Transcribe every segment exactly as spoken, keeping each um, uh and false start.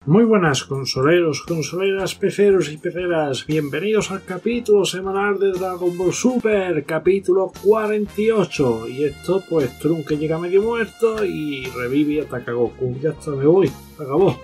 Muy buenas consoleros, consoleras, peceros y peceras, bienvenidos al capítulo semanal de Dragon Ball Super, capítulo cuarenta y ocho. Y esto pues Trunks que llega medio muerto y revive y ataca a Goku. Ya está, me voy, se acabó.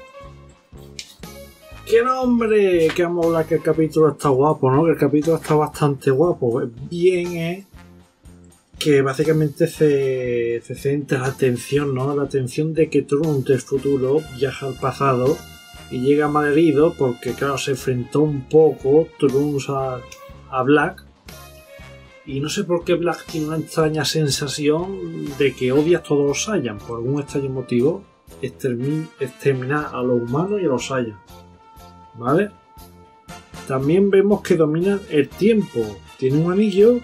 ¡Qué nombre! Que vamos a hablar que el capítulo está guapo, ¿no? Que el capítulo está bastante guapo. Bien, ¿eh? Que básicamente se, se centra la atención, ¿no? La atención de que Trunks del futuro viaja al pasado y llega mal herido porque, claro, se enfrentó un poco Trunks a, a Black. Y no sé por qué Black tiene una extraña sensación de que odia a todos los Saiyan. Por algún extraño motivo, exterminar a los humanos y a los Saiyan. ¿Vale? También vemos que domina el tiempo. Tiene un anillo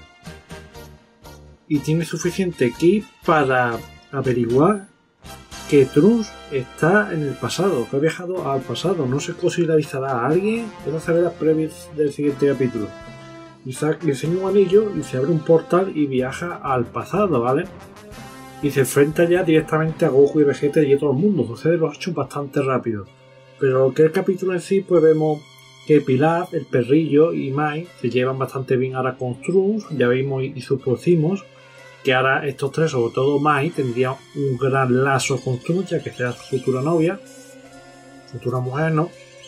y tiene suficiente ki para averiguar que Trunks está en el pasado, que ha viajado al pasado. No sé si le avisará a alguien, pero se ve las previas del siguiente capítulo. Isaac le enseña un anillo y se abre un portal y viaja al pasado, ¿vale? Y se enfrenta ya directamente a Goku y Vegeta y a todo el mundo. Sucede los hechos bastante rápido. Pero que el capítulo en sí, pues vemos que Pilar, el perrillo y Mai se llevan bastante bien ahora con Trunks. Ya vimos y supusimos que ahora estos tres, sobre todo Mai, tendrían un gran lazo con Trunks, ya que será su futura novia, futura mujer, ¿no?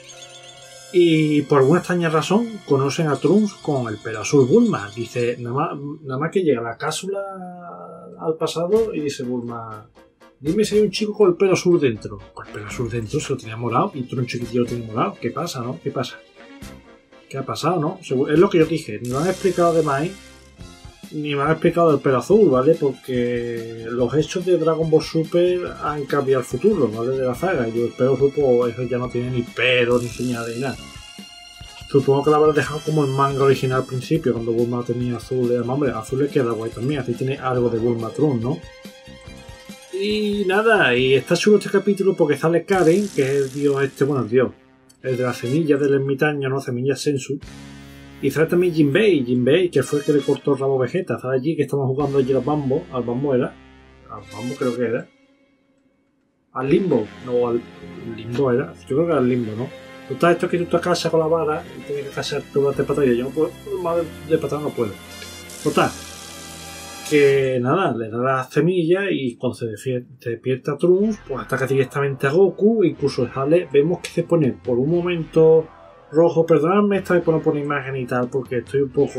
Y por alguna extraña razón conocen a Trunks con el pelo azul Bulma. Dice, nada más, nada más que llega la cápsula al pasado y dice Bulma, dime si hay un chico con el pelo azul dentro. Con el pelo azul dentro se lo tenía morado y Trunks chiquitillo lo tiene morado. ¿Qué pasa, no? ¿Qué pasa? ¿Qué ha pasado, no? Es lo que yo dije, no han explicado de Mai ni me han explicado el pelo azul, ¿vale? Porque los hechos de Dragon Ball Super han cambiado el futuro, ¿vale? De la saga. Y el pelo azul, pues eso ya no tiene ni pelo, ni señales, ni nada. Supongo que lo habrá dejado como el manga original al principio, cuando Bulma tenía azul. Y hombre, azul le queda guay también, así tiene algo de Bulma Trunks, ¿no? Y nada, y está chulo este capítulo porque sale Karen, que es el dios este, bueno, el dios, el de las semillas del ermitaño, ¿no? Semillas Sensu. Y sale también Jinbei, Jinbei, que fue el que le cortó el rabo a Vegeta. Sale allí que estamos jugando allí al Bambo, al Bambo era, al Bambo creo que era, al Limbo, no, al Limbo era, yo creo que era al Limbo, ¿no? Total, esto es que tú te casas con la vara y tienes que casar tú de patada y yo no puedo, más de patada no puedo. Total, que nada, le da la semilla y cuando se despierta Trunks, pues ataca directamente a Goku, incluso sale, vemos que se pone por un momento rojo, perdonadme esta vez por no poner imagen y tal, porque estoy un poco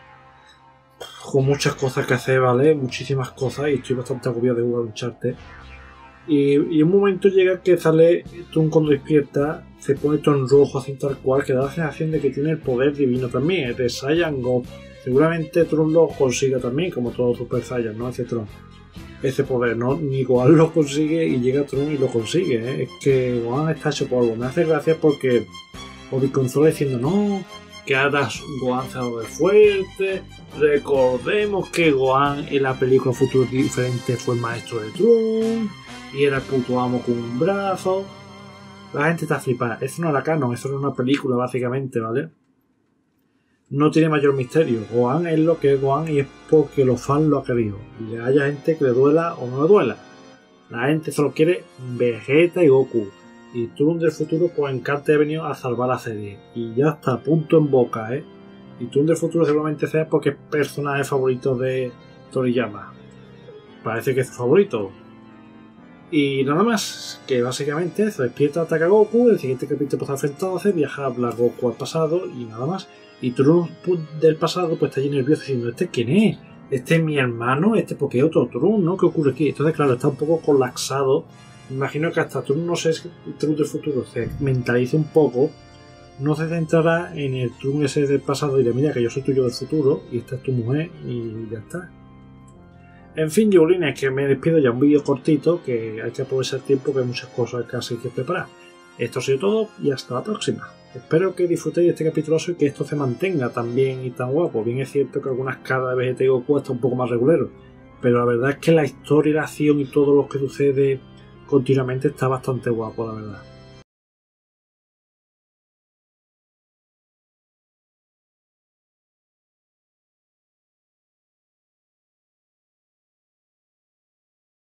con muchas cosas que hacer, ¿vale? Muchísimas cosas y estoy bastante agobiado de jugar un Uncharted. Y, y un momento llega que sale Trunks cuando despierta, se pone todo en rojo así tal cual, que da la sensación de que tiene el poder divino también, es de Saiyan God. Seguramente Trunks lo consiga también, como todo Super Saiyan, ¿no? Ese Trunks. Ese poder, ¿no? Ni Gohan lo consigue y llega Trunks y lo consigue, ¿eh? Es que Gohan está hecho polvo. Me hace gracia porque Obi Consola diciendo, no, que ahora Gohan se ha dado de fuerte. Recordemos que Gohan en la película Futuro Diferente fue el maestro de Trunks y era el puto amo con un brazo. La gente está flipada. Eso no era canon, eso era una película básicamente, ¿vale? No tiene mayor misterio. Gohan es lo que es Gohan y es porque los fans lo han querido. Y le haya gente que le duela o no le duela. La gente solo quiere Vegeta y Goku. Y Trunks del futuro, pues en Carte ha venido a salvar la serie. Y ya está, punto en boca, ¿eh? Y Trunks del futuro seguramente sea porque es personaje favorito de Toriyama. Parece que es su favorito. Y nada más, que básicamente se despierta, ataca a Goku. El siguiente capítulo pasa a enfrentarse, viaja a hablar Goku al pasado y nada más. Y Trunks del pasado pues está allí nervioso diciendo, ¿este quién es? ¿Este es mi hermano? ¿Este porque es otro Trunks, no? ¿Qué ocurre aquí? Entonces claro, está un poco colapsado. Me imagino que hasta Trunks, no sé, Trunks del futuro se mentalice un poco, no se centrará en el Trunks ese del pasado y dirá, mira que yo soy tuyo del futuro y esta es tu mujer y ya está. En fin, Yulines, que me despido ya, un vídeo cortito, que hay que aprovechar el tiempo, que hay muchas cosas que hay que preparar. Esto ha sido todo y hasta la próxima. Espero que disfrutéis de este capítulo y que esto se mantenga tan bien y tan guapo. Bien es cierto que algunas caras de Vegeta y Goku están un poco más reguleros, pero la verdad es que la historia, la acción y todo lo que sucede continuamente está bastante guapo, la verdad.